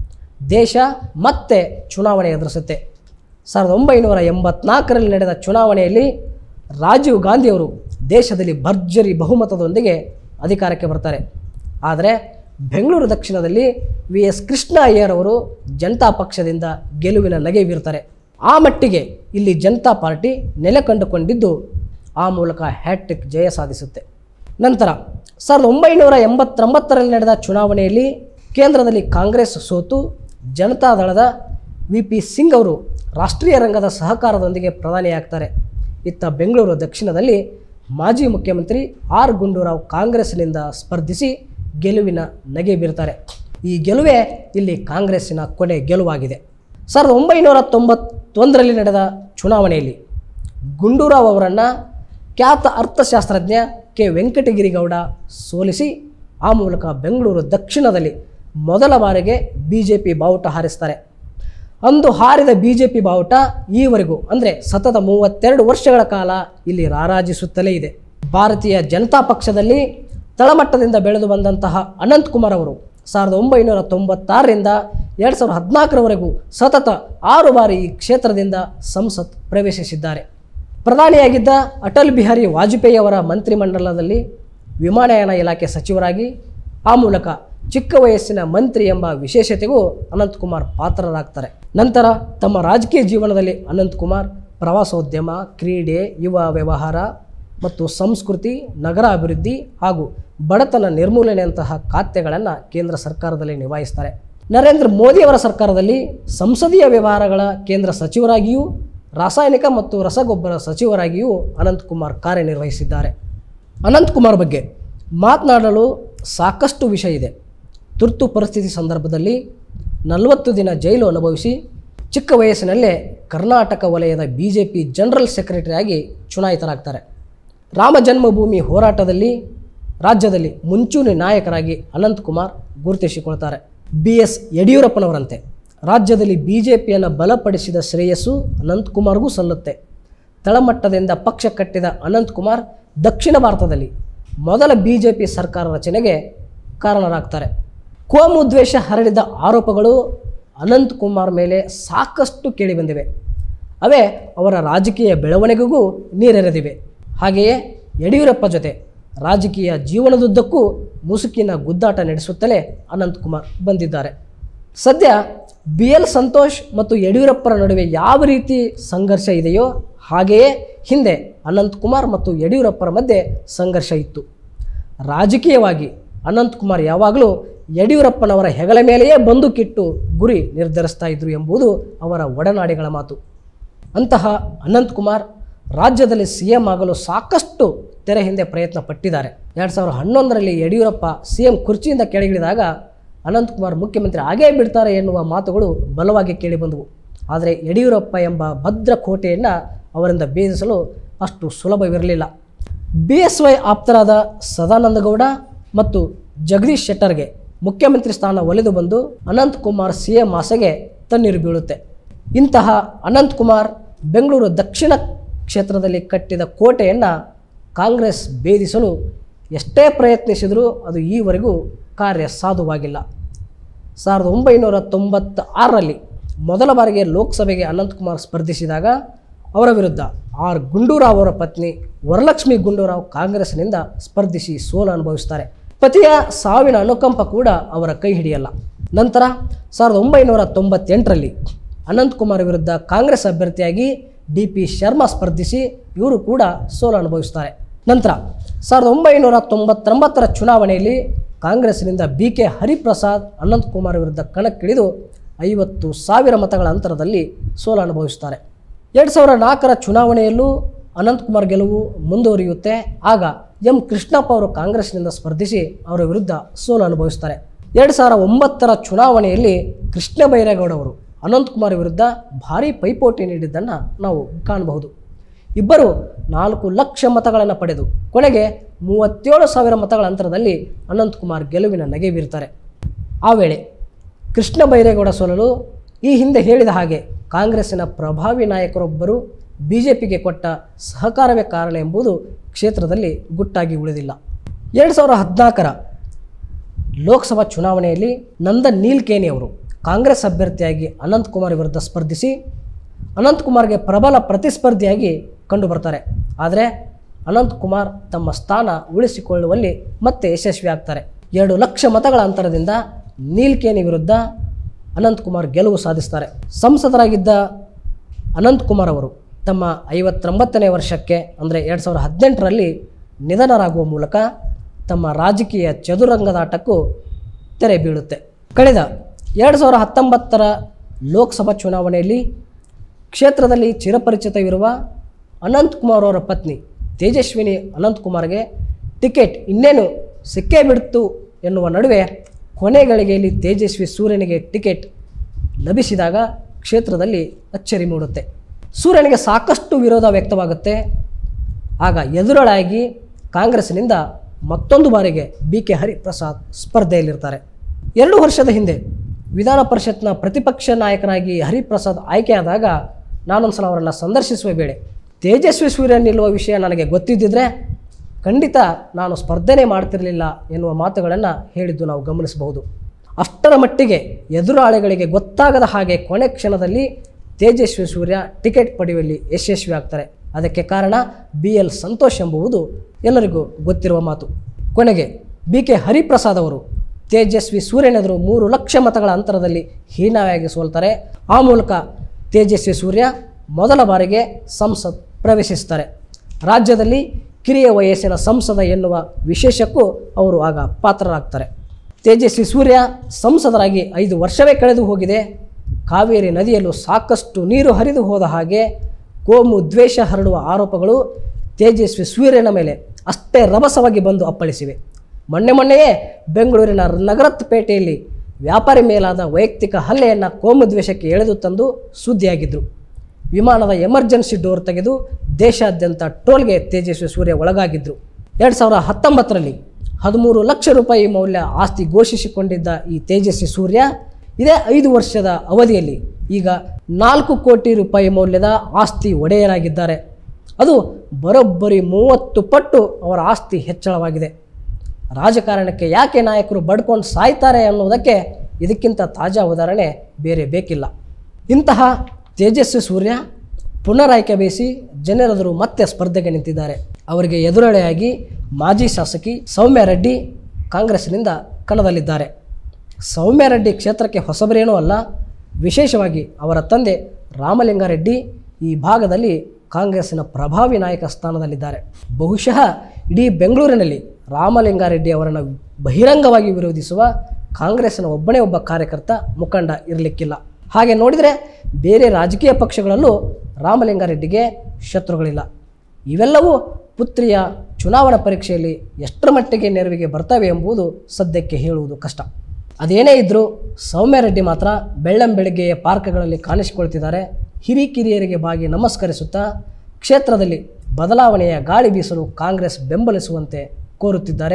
ದೇಶ ಮತ್ತೆ ಚುನಾವಣೆ ಎದುರಿಸುತ್ತೆ. ಸಾವಿರದ ಒಂಬೈನೂರ ಎಂಬತ್ನಾಲ್ಕರಲ್ಲಿ ನಡೆದ ಚುನಾವಣೆಯಲ್ಲಿ ರಾಜೀವ್ ಗಾಂಧಿಯವರು ದೇಶದಲ್ಲಿ ಭರ್ಜರಿ ಬಹುಮತದೊಂದಿಗೆ ಅಧಿಕಾರಕ್ಕೆ ಬರ್ತಾರೆ. ಆದರೆ ಬೆಂಗಳೂರು ದಕ್ಷಿಣದಲ್ಲಿ ವಿ ಎಸ್ ಕೃಷ್ಣ ಅಯ್ಯರ್ ಅವರು ಜನತಾ ಪಕ್ಷದಿಂದ ಗೆಲುವಿನ ನಗೆ ಬೀರ್ತಾರೆ. ಆ ಮಟ್ಟಿಗೆ ಇಲ್ಲಿ ಜನತಾ ಪಾರ್ಟಿ ನೆಲೆ ಕಂಡುಕೊಂಡಿದ್ದು ಆ ಮೂಲಕ ಹ್ಯಾಟ್ರಿಕ್ ಜಯ ಸಾಧಿಸುತ್ತೆ. ನಂತರ ಸಾವಿರದ ಒಂಬೈನೂರ ಎಂಬತ್ತೊಂಬತ್ತರಲ್ಲಿ ನಡೆದ ಚುನಾವಣೆಯಲ್ಲಿ ಕೇಂದ್ರದಲ್ಲಿ ಕಾಂಗ್ರೆಸ್ ಸೋತು ಜನತಾದಳದ ವಿ ಪಿ ಸಿಂಗ್ ಅವರು ರಾಷ್ಟ್ರೀಯ ರಂಗದ ಸಹಕಾರದೊಂದಿಗೆ ಪ್ರಧಾನಿಯಾಗ್ತಾರೆ. ಇತ್ತ ಬೆಂಗಳೂರು ದಕ್ಷಿಣದಲ್ಲಿ ಮಾಜಿ ಮುಖ್ಯಮಂತ್ರಿ ಆರ್ ಗುಂಡೂರಾವ್ ಕಾಂಗ್ರೆಸ್ನಿಂದ ಸ್ಪರ್ಧಿಸಿ ಗೆಲುವಿನ ನಗೆ ಬೀರ್ತಾರೆ. ಈ ಗೆಲುವೇ ಇಲ್ಲಿ ಕಾಂಗ್ರೆಸ್ಸಿನ ಕೊನೆ ಗೆಲುವಾಗಿದೆ. ಸಾವಿರದ ಒಂಬೈನೂರ ತೊಂಬತ್ತೊಂದರಲ್ಲಿ ನಡೆದ ಚುನಾವಣೆಯಲ್ಲಿ ಗುಂಡೂರಾವ್ ಅವರನ್ನು ಖ್ಯಾತ ಅರ್ಥಶಾಸ್ತ್ರಜ್ಞ ಕೆ ವೆಂಕಟಗಿರಿಗೌಡ ಸೋಲಿಸಿ ಆ ಮೂಲಕ ಬೆಂಗಳೂರು ದಕ್ಷಿಣದಲ್ಲಿ ಮೊದಲ ಬಾರಿಗೆ ಬಿ ಜೆ ಪಿ ಬಾವುಟ ಹಾರಿಸ್ತಾರೆ. ಅಂದು ಹಾರಿದ ಬಿ ಜೆ ಪಿ ಬಾವುಟ ಈವರೆಗೂ ಅಂದರೆ ಸತತ ಮೂವತ್ತೆರಡು ವರ್ಷಗಳ ಕಾಲ ಇಲ್ಲಿ ರಾರಾಜಿಸುತ್ತಲೇ ಇದೆ. ಭಾರತೀಯ ಜನತಾ ಪಕ್ಷದಲ್ಲಿ ತಳಮಟ್ಟದಿಂದ ಬೆಳೆದು ಬಂದಂತಹ ಅನಂತಕುಮಾರ್ ಅವರು ಸಾವಿರದ ಒಂಬೈನೂರ ತೊಂಬತ್ತಾರರಿಂದ ಎರಡು ಸಾವಿರದ ಹದಿನಾಲ್ಕರವರೆಗೂ ಸತತ ಆರು ಬಾರಿ ಈ ಕ್ಷೇತ್ರದಿಂದ ಸಂಸತ್ ಪ್ರವೇಶಿಸಿದ್ದಾರೆ. ಪ್ರಧಾನಿಯಾಗಿದ್ದ ಅಟಲ್ ಬಿಹಾರಿ ವಾಜಪೇಯಿ ಅವರ ಮಂತ್ರಿಮಂಡಲದಲ್ಲಿ ವಿಮಾನಯಾನ ಇಲಾಖೆ ಸಚಿವರಾಗಿ ಆ ಮೂಲಕ ಚಿಕ್ಕ ವಯಸ್ಸಿನ ಮಂತ್ರಿ ಎಂಬ ವಿಶೇಷತೆಗೂ ಅನಂತಕುಮಾರ್ ಪಾತ್ರರಾಗ್ತಾರೆ. ನಂತರ ತಮ್ಮ ರಾಜಕೀಯ ಜೀವನದಲ್ಲಿ ಅನಂತಕುಮಾರ್ ಪ್ರವಾಸೋದ್ಯಮ, ಕ್ರೀಡೆ, ಯುವ ವ್ಯವಹಾರ ಮತ್ತು ಸಂಸ್ಕೃತಿ, ನಗರ ಅಭಿವೃದ್ಧಿ ಹಾಗೂ ಬಡತನ ನಿರ್ಮೂಲನೆಯಂತಹ ಖಾತೆಗಳನ್ನು ಕೇಂದ್ರ ಸರ್ಕಾರದಲ್ಲಿ ನಿಭಾಯಿಸ್ತಾರೆ. ನರೇಂದ್ರ ಮೋದಿಯವರ ಸರ್ಕಾರದಲ್ಲಿ ಸಂಸದೀಯ ವ್ಯವಹಾರಗಳ ಕೇಂದ್ರ ಸಚಿವರಾಗಿಯೂ ರಾಸಾಯನಿಕ ಮತ್ತು ರಸಗೊಬ್ಬರ ಸಚಿವರಾಗಿಯೂ ಅನಂತಕುಮಾರ್ ಕಾರ್ಯನಿರ್ವಹಿಸಿದ್ದಾರೆ. ಅನಂತಕುಮಾರ್ ಬಗ್ಗೆ ಮಾತನಾಡಲು ಸಾಕಷ್ಟು ವಿಷಯ ಇದೆ. ತುರ್ತು ಪರಿಸ್ಥಿತಿ ಸಂದರ್ಭದಲ್ಲಿ ನಲವತ್ತು ದಿನ ಜೈಲು ಅನುಭವಿಸಿ ಚಿಕ್ಕ ವಯಸ್ಸಿನಲ್ಲೇ ಕರ್ನಾಟಕ ವಲಯದ ಬಿ ಜೆ ಪಿ ಜನರಲ್ ಸೆಕ್ರೆಟರಿಯಾಗಿ ಚುನಾಯಿತರಾಗ್ತಾರೆ. ರಾಮ ಜನ್ಮಭೂಮಿ ಹೋರಾಟದಲ್ಲಿ ರಾಜ್ಯದಲ್ಲಿ ಮುಂಚೂಣಿ ನಾಯಕರಾಗಿ ಅನಂತಕುಮಾರ್ ಗುರುತಿಸಿಕೊಳ್ತಾರೆ. ಬಿ ಎಸ್ ಯಡಿಯೂರಪ್ಪನವರಂತೆ ರಾಜ್ಯದಲ್ಲಿ ಬಿ ಜೆ ಪಿಯನ್ನು ಬಲಪಡಿಸಿದ ಶ್ರೇಯಸ್ಸು ಅನಂತಕುಮಾರ್ಗೂ ಸಲ್ಲುತ್ತೆ. ತಳಮಟ್ಟದಿಂದ ಪಕ್ಷ ಕಟ್ಟಿದ ಅನಂತಕುಮಾರ್ ದಕ್ಷಿಣ ಭಾರತದಲ್ಲಿ ಮೊದಲ ಬಿ ಜೆ ಪಿ ಸರ್ಕಾರ ರಚನೆಗೆ ಕಾರಣರಾಗ್ತಾರೆ. ಕೋಮು ದ್ವೇಷ ಹರಡಿದ ಆರೋಪಗಳು ಅನಂತಕುಮಾರ್ ಮೇಲೆ ಸಾಕಷ್ಟು ಕೇಳಿಬಂದಿವೆ. ಅವೇ ಅವರ ರಾಜಕೀಯ ಬೆಳವಣಿಗೆಗೂ ನೀರೆರೆದಿವೆ. ಹಾಗೆಯೇ ಯಡಿಯೂರಪ್ಪ ಜೊತೆ ರಾಜಕೀಯ ಜೀವನದುದ್ದಕ್ಕೂ ಮುಸುಕಿನ ಗುದ್ದಾಟ ನಡೆಸುತ್ತಲೇ ಅನಂತಕುಮಾರ್ ಬಂದಿದ್ದಾರೆ. ಸದ್ಯ ಬಿ ಎಲ್ ಸಂತೋಷ್ ಮತ್ತು ಯಡಿಯೂರಪ್ಪರ ನಡುವೆ ಯಾವ ರೀತಿ ಸಂಘರ್ಷ ಇದೆಯೋ ಹಾಗೆಯೇ ಹಿಂದೆ ಅನಂತಕುಮಾರ್ ಮತ್ತು ಯಡಿಯೂರಪ್ಪರ ಮಧ್ಯೆ ಸಂಘರ್ಷ ಇತ್ತು. ರಾಜಕೀಯವಾಗಿ ಅನಂತಕುಮಾರ್ ಯಾವಾಗಲೂ ಯಡಿಯೂರಪ್ಪನವರ ಹೆಗಲ ಮೇಲೆಯೇ ಬಂದೂಕಿಟ್ಟು ಗುರಿ ನಿರ್ಧರಿಸ್ತಾ ಇದ್ರು ಎಂಬುದು ಅವರ ಒಡನಾಡಿಗಳ ಮಾತು. ಅಂತಹ ಅನಂತಕುಮಾರ್ ರಾಜ್ಯದಲ್ಲಿ ಸಿ ಎಂ ಆಗಲು ಸಾಕಷ್ಟು ತೆರೆ ಹಿಂದೆ ಪ್ರಯತ್ನ ಪಟ್ಟಿದ್ದಾರೆ. ಎರಡು ಸಾವಿರದ ಹನ್ನೊಂದರಲ್ಲಿ ಯಡಿಯೂರಪ್ಪ ಸಿ ಎಂ ಕುರ್ಚಿಯಿಂದ ಕೆಳಗಿಳಿದಾಗ ಅನಂತಕುಮಾರ್ ಮುಖ್ಯಮಂತ್ರಿ ಆಗೇ ಬಿಡ್ತಾರೆ ಎನ್ನುವ ಮಾತುಗಳು ಬಲವಾಗಿ ಕೇಳಿಬಂದವು. ಆದರೆ ಯಡಿಯೂರಪ್ಪ ಎಂಬ ಭದ್ರ ಕೋಟೆಯನ್ನು ಅವರಿಂದ ಭೇದಿಸಲು ಅಷ್ಟು ಸುಲಭವಿರಲಿಲ್ಲ. ಬಿ ಎಸ್ ವೈ ಆಪ್ತರಾದ ಸದಾನಂದಗೌಡ ಮತ್ತು ಜಗದೀಶ್ ಶೆಟ್ಟರ್ಗೆ ಮುಖ್ಯಮಂತ್ರಿ ಸ್ಥಾನ ಒಲಿದು ಬಂದು ಅನಂತಕುಮಾರ್ ಸಿ ಎಂ ಆಸೆಗೆ ತಣ್ಣೀರು ಬೀಳುತ್ತೆ. ಇಂತಹ ಅನಂತಕುಮಾರ್ ಬೆಂಗಳೂರು ದಕ್ಷಿಣ ಕ್ಷೇತ್ರದಲ್ಲಿ ಕಟ್ಟಿದ ಕೋಟೆಯನ್ನು ಕಾಂಗ್ರೆಸ್ ಭೇದಿಸಲು ಎಷ್ಟೇ ಪ್ರಯತ್ನಿಸಿದರೂ ಅದು ಈವರೆಗೂ ಕಾರ್ಯ ಸಾಧುವಾಗಿಲ್ಲ. ಸಾವಿರದ ಒಂಬೈನೂರ ತೊಂಬತ್ತ ಆರರಲ್ಲಿ ಮೊದಲ ಬಾರಿಗೆ ಲೋಕಸಭೆಗೆ ಅನಂತಕುಮಾರ್ ಸ್ಪರ್ಧಿಸಿದಾಗ ಅವರ ವಿರುದ್ಧ ಆರ್ ಗುಂಡೂರಾವ್ ಅವರ ಪತ್ನಿ ವರಲಕ್ಷ್ಮಿ ಗುಂಡೂರಾವ್ ಕಾಂಗ್ರೆಸ್ನಿಂದ ಸ್ಪರ್ಧಿಸಿ ಸೋಲು ಅನುಭವಿಸ್ತಾರೆ. ಪತಿಯ ಸಾವಿನ ಅನುಕಂಪ ಕೂಡ ಅವರ ಕೈ ಹಿಡಿಯಲ್ಲ. ನಂತರ ಸಾವಿರದ ಒಂಬೈನೂರ ತೊಂಬತ್ತೆಂಟರಲ್ಲಿ ಅನಂತಕುಮಾರ್ ವಿರುದ್ಧ ಕಾಂಗ್ರೆಸ್ ಅಭ್ಯರ್ಥಿಯಾಗಿ ಡಿ ಪಿ ಶರ್ಮಾ ಸ್ಪರ್ಧಿಸಿ ಇವರು ಕೂಡ ಸೋಲು ಅನುಭವಿಸ್ತಾರೆ. ನಂತರ ಸಾವಿರದ ಒಂಬೈನೂರ ತೊಂಬತ್ತೊಂಬತ್ತರ ಚುನಾವಣೆಯಲ್ಲಿ ಕಾಂಗ್ರೆಸ್ನಿಂದ ಬಿ ಕೆ ಹರಿಪ್ರಸಾದ್ ಅನಂತಕುಮಾರ್ ವಿರುದ್ಧ ಕಣಕ್ಕಿಳಿದು ಐವತ್ತು ಸಾವಿರ ಮತಗಳ ಅಂತರದಲ್ಲಿ ಸೋಲು ಅನುಭವಿಸ್ತಾರೆ. ಎರಡು ಸಾವಿರದ ನಾಲ್ಕರ ಚುನಾವಣೆಯಲ್ಲೂ ಅನಂತಕುಮಾರ್ ಗೆಲುವು ಮುಂದುವರಿಯುತ್ತೆ. ಆಗ ಎಂ ಕೃಷ್ಣಪ್ಪ ಅವರು ಕಾಂಗ್ರೆಸ್ನಿಂದ ಸ್ಪರ್ಧಿಸಿ ಅವರ ವಿರುದ್ಧ ಸೋಲು ಅನುಭವಿಸ್ತಾರೆ. ಎರಡು ಸಾವಿರದ ಒಂಬತ್ತರ ಚುನಾವಣೆಯಲ್ಲಿ ಕೃಷ್ಣ ಬೈರೇಗೌಡ ಅವರು ಅನಂತಕುಮಾರ್ ವಿರುದ್ಧ ಭಾರೀ ಪೈಪೋಟಿ ನೀಡಿದ್ದನ್ನು ನಾವು ಕಾಣಬಹುದು. ಇಬ್ಬರು ನಾಲ್ಕು ಲಕ್ಷ ಮತಗಳನ್ನು ಪಡೆದು ಕೊನೆಗೆ ಮೂವತ್ತೇಳು ಸಾವಿರ ಮತಗಳ ಅಂತರದಲ್ಲಿ ಅನಂತಕುಮಾರ್ ಗೆಲುವಿನ ನಗೆ ಬೀರ್ತಾರೆ. ಆ ವೇಳೆ ಕೃಷ್ಣ ಬೈರೇಗೌಡ ಸೋಲಲು ಈ ಹಿಂದೆ ಹೇಳಿದ ಹಾಗೆ ಕಾಂಗ್ರೆಸ್ಸಿನ ಪ್ರಭಾವಿ ನಾಯಕರೊಬ್ಬರು ಬಿ ಜೆ ಪಿಗೆ ಕೊಟ್ಟ ಸಹಕಾರವೇ ಕಾರಣ ಎಂಬುದು ಕ್ಷೇತ್ರದಲ್ಲಿ ಗುಟ್ಟಾಗಿ ಉಳಿದಿಲ್ಲ. ಎರಡು ಸಾವಿರದ ಹದಿನಾಲ್ಕರ ಲೋಕಸಭಾ ಚುನಾವಣೆಯಲ್ಲಿ ನಂದನ್ ನೀಲ್ಕೇನಿ ಅವರು ಕಾಂಗ್ರೆಸ್ ಅಭ್ಯರ್ಥಿಯಾಗಿ ಅನಂತಕುಮಾರ್ ವಿರುದ್ಧ ಸ್ಪರ್ಧಿಸಿ ಅನಂತಕುಮಾರ್ಗೆ ಪ್ರಬಲ ಪ್ರತಿಸ್ಪರ್ಧಿಯಾಗಿ ಕಂಡುಬರ್ತಾರೆ. ಆದರೆ ಅನಂತಕುಮಾರ್ ತಮ್ಮ ಸ್ಥಾನ ಉಳಿಸಿಕೊಳ್ಳುವಲ್ಲಿ ಮತ್ತೆ ಯಶಸ್ವಿ ಆಗ್ತಾರೆ. ಎರಡು ಲಕ್ಷ ಮತಗಳ ಅಂತರದಿಂದ ನೀಲ್ಕೇನಿ ವಿರುದ್ಧ ಅನಂತಕುಮಾರ್ ಗೆಲುವು ಸಾಧಿಸ್ತಾರೆ. ಸಂಸದರಾಗಿದ್ದ ಅನಂತಕುಮಾರ್ ಅವರು ತಮ್ಮ ಐವತ್ತೊಂಬತ್ತನೇ ವರ್ಷಕ್ಕೆ ಅಂದರೆ ಎರಡು ಸಾವಿರದ ಹದಿನೆಂಟರಲ್ಲಿ ನಿಧನರಾಗುವ ಮೂಲಕ ತಮ್ಮ ರಾಜಕೀಯ ಚದುರಂಗದಾಟಕ್ಕೂ ತೆರೆ ಬೀಳುತ್ತೆ. ಕಳೆದ ಎರಡು ಸಾವಿರದ ಹತ್ತೊಂಬತ್ತರ ಲೋಕಸಭಾ ಚುನಾವಣೆಯಲ್ಲಿ ಕ್ಷೇತ್ರದಲ್ಲಿ ಚಿರಪರಿಚಿತವಿರುವ ಅನಂತಕುಮಾರ್ ಅವರ ಪತ್ನಿ ತೇಜಸ್ವಿನಿ ಅನಂತಕುಮಾರ್ಗೆ ಟಿಕೆಟ್ ಇನ್ನೇನು ಸಿಕ್ಕೇ ಬಿಡ್ತು ಎನ್ನುವ ನಡುವೆ ಕೊನೆ ಗಳಿಗೆಯಲ್ಲಿ ತೇಜಸ್ವಿ ಸೂರ್ಯನಿಗೆ ಟಿಕೆಟ್ ಲಭಿಸಿದಾಗ ಕ್ಷೇತ್ರದಲ್ಲಿ ಅಚ್ಚರಿ ಮೂಡುತ್ತೆ. ಸೂರ್ಯನಿಗೆ ಸಾಕಷ್ಟು ವಿರೋಧ ವ್ಯಕ್ತವಾಗುತ್ತೆ. ಆಗ ಎದುರಾಳಿ ಕಾಂಗ್ರೆಸ್ನಿಂದ ಮತ್ತೊಂದು ಬಾರಿಗೆ ಬಿ ಕೆ ಹರಿಪ್ರಸಾದ್ ಸ್ಪರ್ಧೆಯಲ್ಲಿರ್ತಾರೆ. ಎರಡು ವರ್ಷದ ಹಿಂದೆ ವಿಧಾನ ಪರಿಷತ್ನ ಪ್ರತಿಪಕ್ಷ ನಾಯಕರಾಗಿ ಹರಿಪ್ರಸಾದ್ ಆಯ್ಕೆಯಾದಾಗ ನಾನೊಂದು ಸಲ ಅವರನ್ನು ಸಂದರ್ಶಿಸುವ ವೇಳೆ ತೇಜಸ್ವಿ ಸೂರ್ಯ ನಿಲ್ಲುವ ವಿಷಯ ನನಗೆ ಗೊತ್ತಿದ್ದಿದ್ರೆ ಖಂಡಿತ ನಾನು ಸ್ಪರ್ಧೆನೇ ಮಾಡ್ತಿರಲಿಲ್ಲ ಎನ್ನುವ ಮಾತುಗಳನ್ನು ಹೇಳಿದ್ದು ನಾವು ಗಮನಿಸಬಹುದು. ಅಷ್ಟರ ಮಟ್ಟಿಗೆ ಎದುರಾಳಿಗಳಿಗೆ ಗೊತ್ತಾಗದ ಹಾಗೆ ಕೊನೆ ಕ್ಷಣದಲ್ಲಿ ತೇಜಸ್ವಿ ಸೂರ್ಯ ಟಿಕೆಟ್ ಪಡೆಯುವಲ್ಲಿ ಯಶಸ್ವಿ ಆಗ್ತಾರೆ. ಅದಕ್ಕೆ ಕಾರಣ ಬಿ ಎಲ್ ಸಂತೋಷ್ ಎಂಬುವುದು ಎಲ್ಲರಿಗೂ ಗೊತ್ತಿರುವ ಮಾತು. ಕೊನೆಗೆ ಬಿ ಕೆ ಹರಿಪ್ರಸಾದ್ ಅವರು ತೇಜಸ್ವಿ ಸೂರ್ಯನೆದುರು ಮೂರು ಲಕ್ಷ ಮತಗಳ ಅಂತರದಲ್ಲಿ ಹೀನಾಯಾಗಿ ಸೋಲ್ತಾರೆ. ಆ ಮೂಲಕ ತೇಜಸ್ವಿ ಸೂರ್ಯ ಮೊದಲ ಬಾರಿಗೆ ಸಂಸತ್ ಪ್ರವೇಶಿಸ್ತಾರೆ. ರಾಜ್ಯದಲ್ಲಿ ಕಿರಿಯ ವಯಸ್ಸಿನ ಸಂಸದ ಎನ್ನುವ ವಿಶೇಷಕ್ಕೂ ಅವರು ಆಗ ಪಾತ್ರರಾಗ್ತಾರೆ. ತೇಜಸ್ವಿ ಸೂರ್ಯ ಸಂಸದರಾಗಿ ಐದು ವರ್ಷವೇ ಕಳೆದು ಹೋಗಿದೆ. ಕಾವೇರಿ ನದಿಯಲ್ಲೂ ಸಾಕಷ್ಟು ನೀರು ಹರಿದು ಹೋದ ಹಾಗೆ ಕೋಮು ದ್ವೇಷ ಹರಡುವ ಆರೋಪಗಳು ತೇಜಸ್ವಿ ಸೂರ್ಯನ ಮೇಲೆ ಅಷ್ಟೇ ರಭಸವಾಗಿ ಬಂದು ಅಪ್ಪಳಿಸಿವೆ. ಮೊನ್ನೆ ಮೊನ್ನೆಯೇ ಬೆಂಗಳೂರಿನ ನಗರತ್ ಪೇಟೆಯಲ್ಲಿ ವ್ಯಾಪಾರಿ ಮೇಲಾದ ವೈಯಕ್ತಿಕ ಹಲ್ಲೆಯನ್ನು ಕೋಮು ದ್ವೇಷಕ್ಕೆ ಎಳೆದು ತಂದು ಸುದ್ದಿಯಾಗಿದ್ದರು. ವಿಮಾನದ ಎಮರ್ಜೆನ್ಸಿ ಡೋರ್ ತೆಗೆದು ದೇಶಾದ್ಯಂತ ಟ್ರೋಲ್ಗೆ ತೇಜಸ್ವಿ ಸೂರ್ಯ ಒಳಗಾಗಿದ್ದರು. ಎರಡು ಸಾವಿರದ ಹತ್ತೊಂಬತ್ತರಲ್ಲಿ ಹದಿಮೂರು ಲಕ್ಷ ರೂಪಾಯಿ ಮೌಲ್ಯ ಆಸ್ತಿ ಘೋಷಿಸಿಕೊಂಡಿದ್ದ ಈ ತೇಜಸ್ವಿ ಸೂರ್ಯ ಇದೇ ಐದು ವರ್ಷದ ಅವಧಿಯಲ್ಲಿ ಈಗ ನಾಲ್ಕು ಕೋಟಿ ರೂಪಾಯಿ ಮೌಲ್ಯದ ಆಸ್ತಿ ಒಡೆಯರಾಗಿದ್ದಾರೆ. ಅದು ಬರೋಬ್ಬರಿ ಮೂವತ್ತು ಪಟ್ಟು ಅವರ ಆಸ್ತಿ ಹೆಚ್ಚಳವಾಗಿದೆ. ರಾಜಕಾರಣಕ್ಕೆ ಯಾಕೆ ನಾಯಕರು ಬಡ್ಕೊಂಡು ಸಾಯ್ತಾರೆ ಅನ್ನೋದಕ್ಕೆ ಇದಕ್ಕಿಂತ ತಾಜಾ ಉದಾಹರಣೆ ಬೇರೆ ಬೇಕಿಲ್ಲ. ಇಂತಹ ತೇಜಸ್ವಿ ಸೂರ್ಯ ಪುನರಾಯ್ಕೆ ಬಯಸಿ ಜನರೆದುರು ಮತ್ತೆ ಸ್ಪರ್ಧೆಗೆ ನಿಂತಿದ್ದಾರೆ. ಅವರಿಗೆ ಎದುರಾಳಿಯಾಗಿ ಮಾಜಿ ಶಾಸಕಿ ಸೌಮ್ಯ ರೆಡ್ಡಿ ಕಾಂಗ್ರೆಸ್ನಿಂದ ಕಣದಲ್ಲಿದ್ದಾರೆ. ಸೌಮ್ಯ ರೆಡ್ಡಿ ಕ್ಷೇತ್ರಕ್ಕೆ ಹೊಸಬರೇನೂ ಅಲ್ಲ. ವಿಶೇಷವಾಗಿ ಅವರ ತಂದೆ ರಾಮಲಿಂಗಾರೆಡ್ಡಿ ಈ ಭಾಗದಲ್ಲಿ ಕಾಂಗ್ರೆಸ್ಸಿನ ಪ್ರಭಾವಿ ನಾಯಕ ಸ್ಥಾನದಲ್ಲಿದ್ದಾರೆ. ಬಹುಶಃ ಇಡೀ ಬೆಂಗಳೂರಿನಲ್ಲಿ ರಾಮಲಿಂಗಾರೆಡ್ಡಿ ಅವರನ್ನು ಬಹಿರಂಗವಾಗಿ ವಿರೋಧಿಸುವ ಕಾಂಗ್ರೆಸ್ಸಿನ ಒಬ್ಬನೇ ಒಬ್ಬ ಕಾರ್ಯಕರ್ತ ಮುಖಂಡ ಇರಲಿಕ್ಕಿಲ್ಲ. ಹಾಗೆ ನೋಡಿದರೆ ಬೇರೆ ರಾಜಕೀಯ ಪಕ್ಷಗಳಲ್ಲೂ ರಾಮಲಿಂಗಾರೆಡ್ಡಿಗೆ ಶತ್ರುಗಳಿಲ್ಲ. ಇವೆಲ್ಲವೂ ಪುತ್ರಿಯ ಚುನಾವಣಾ ಪರೀಕ್ಷೆಯಲ್ಲಿ ಎಷ್ಟರ ಮಟ್ಟಿಗೆ ನೆರವಿಗೆ ಬರ್ತವೆ ಎಂಬುದು ಸದ್ಯಕ್ಕೆ ಹೇಳುವುದು ಕಷ್ಟ. ಅದೇನೇ ಇದ್ದರೂ ಸೌಮ್ಯ ರೆಡ್ಡಿ ಮಾತ್ರ ಬೆಳ್ಳಂಬೆಳಗ್ಗೆಯ ಪಾರ್ಕ್ಗಳಲ್ಲಿ ಕಾಣಿಸಿಕೊಳ್ತಿದ್ದಾರೆ. ಹಿರಿಕಿರಿಯರಿಗೆ ಬಾಗಿ ನಮಸ್ಕರಿಸುತ್ತಾ ಕ್ಷೇತ್ರದಲ್ಲಿ ಬದಲಾವಣೆಯ ಗಾಳಿ ಬೀಸಲು ಕಾಂಗ್ರೆಸ್ ಬೆಂಬಲಿಸುವಂತೆ ಕೋರುತ್ತಿದ್ದಾರೆ.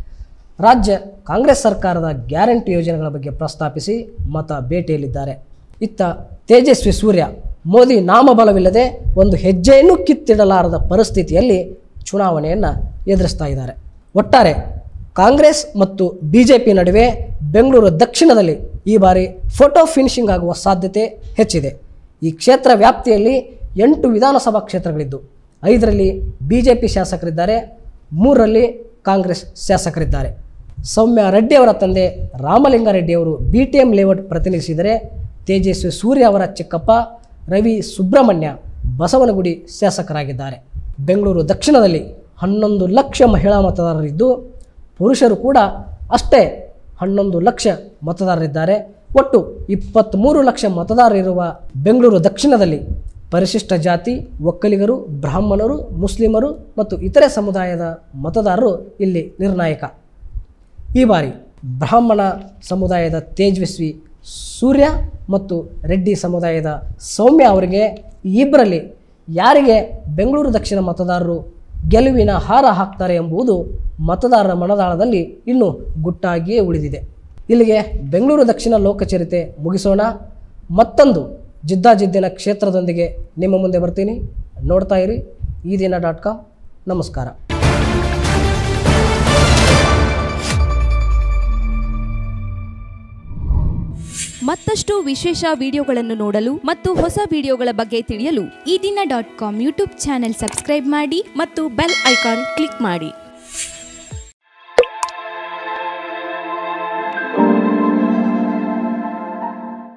ರಾಜ್ಯ ಕಾಂಗ್ರೆಸ್ ಸರ್ಕಾರದ ಗ್ಯಾರಂಟಿ ಯೋಜನೆಗಳ ಬಗ್ಗೆ ಪ್ರಸ್ತಾಪಿಸಿ ಮತ ಭೇಟಿಯಲ್ಲಿದ್ದಾರೆ. ಇತ್ತ ತೇಜಸ್ವಿ ಸೂರ್ಯ ಮೋದಿ ನಾಮಬಲವಿಲ್ಲದೆ ಒಂದು ಹೆಜ್ಜೆಯನ್ನು ಕಿತ್ತಿಡಲಾರದ ಪರಿಸ್ಥಿತಿಯಲ್ಲಿ ಚುನಾವಣೆಯನ್ನು ಎದುರಿಸ್ತಾ ಇದ್ದಾರೆ. ಒಟ್ಟಾರೆ ಕಾಂಗ್ರೆಸ್ ಮತ್ತು ಬಿ ಜೆ ಪಿ ನಡುವೆ ಬೆಂಗಳೂರು ದಕ್ಷಿಣದಲ್ಲಿ ಈ ಬಾರಿ ಫೋಟೋ ಫಿನಿಶಿಂಗ್ ಆಗುವ ಸಾಧ್ಯತೆ ಹೆಚ್ಚಿದೆ. ಈ ಕ್ಷೇತ್ರ ವ್ಯಾಪ್ತಿಯಲ್ಲಿ ಎಂಟು ವಿಧಾನಸಭಾ ಕ್ಷೇತ್ರಗಳಿದ್ದು ಐದರಲ್ಲಿ ಬಿ ಜೆ ಪಿ ಶಾಸಕರಿದ್ದಾರೆ, ಮೂರರಲ್ಲಿ ಕಾಂಗ್ರೆಸ್ ಶಾಸಕರಿದ್ದಾರೆ. ಸೌಮ್ಯ ರೆಡ್ಡಿ ಅವರ ತಂದೆ ರಾಮಲಿಂಗಾರೆಡ್ಡಿಯವರು ಬಿ ಟಿ ಎಂ ಲೇಔಟ್ ಪ್ರತಿನಿಧಿಸಿದರೆ ತೇಜಸ್ವಿ ಸೂರ್ಯ ಅವರ ಚಿಕ್ಕಪ್ಪ ರವಿ ಸುಬ್ರಹ್ಮಣ್ಯ ಬಸವನಗುಡಿ ಶಾಸಕರಾಗಿದ್ದಾರೆ. ಬೆಂಗಳೂರು ದಕ್ಷಿಣದಲ್ಲಿ ಹನ್ನೊಂದು ಲಕ್ಷ ಮಹಿಳಾ ಮತದಾರರಿದ್ದು ಪುರುಷರು ಕೂಡ ಅಷ್ಟೇ ಹನ್ನೊಂದು ಲಕ್ಷ ಮತದಾರರಿದ್ದಾರೆ. ಒಟ್ಟು ಇಪ್ಪತ್ತ್ಮೂರು ಲಕ್ಷ ಮತದಾರರಿರುವ ಬೆಂಗಳೂರು ದಕ್ಷಿಣದಲ್ಲಿ ಪರಿಶಿಷ್ಟ ಜಾತಿ, ಒಕ್ಕಲಿಗರು, ಬ್ರಾಹ್ಮಣರು, ಮುಸ್ಲಿಮರು ಮತ್ತು ಇತರೆ ಸಮುದಾಯದ ಮತದಾರರು ಇಲ್ಲಿ ನಿರ್ಣಾಯಕ. ಈ ಬಾರಿ ಬ್ರಾಹ್ಮಣ ಸಮುದಾಯದ ತೇಜಸ್ವಿ ಸೂರ್ಯ ಮತ್ತು ರೆಡ್ಡಿ ಸಮುದಾಯದ ಸೌಮ್ಯ ಅವರಿಗೆ ಈ ಇಬ್ಬರಲ್ಲಿ ಯಾರಿಗೆ ಬೆಂಗಳೂರು ದಕ್ಷಿಣ ಮತದಾರರು ಗೆಲುವಿನ ಹಾರ ಹಾಕ್ತಾರೆ ಎಂಬುದು ಮತದಾರರ ಮನದಾಳದಲ್ಲಿ ಇನ್ನೂ ಗುಟ್ಟಾಗಿಯೇ ಉಳಿದಿದೆ. ಇಲ್ಲಿಗೆ ಬೆಂಗಳೂರು ದಕ್ಷಿಣ ಲೋಕಚರಿತೆ ಮುಗಿಸೋಣ. ಮತ್ತೊಂದು ಜಿದ್ದಾಜಿದ್ದಿನ ಕ್ಷೇತ್ರದೊಂದಿಗೆ ನಿಮ್ಮ ಮುಂದೆ ಬರ್ತೀನಿ. ನೋಡ್ತಾ ಇರಿ ಈ ದಿನ ಡಾಟ್ ಕಾಮ್. ನಮಸ್ಕಾರ. ಮತ್ತಷ್ಟು ವಿಶೇಷ ವಿಡಿಯೋಗಳನ್ನು ನೋಡಲು ಮತ್ತು ಹೊಸ ವಿಡಿಯೋಗಳ ಬಗ್ಗೆ ತಿಳಿಯಲು Ee Dina dot com YouTube channel subscribe ಮಾಡಿ ಮತ್ತು ಬೆಲ್ ಐಕಾನ್ ಕ್ಲಿಕ್ ಮಾಡಿ.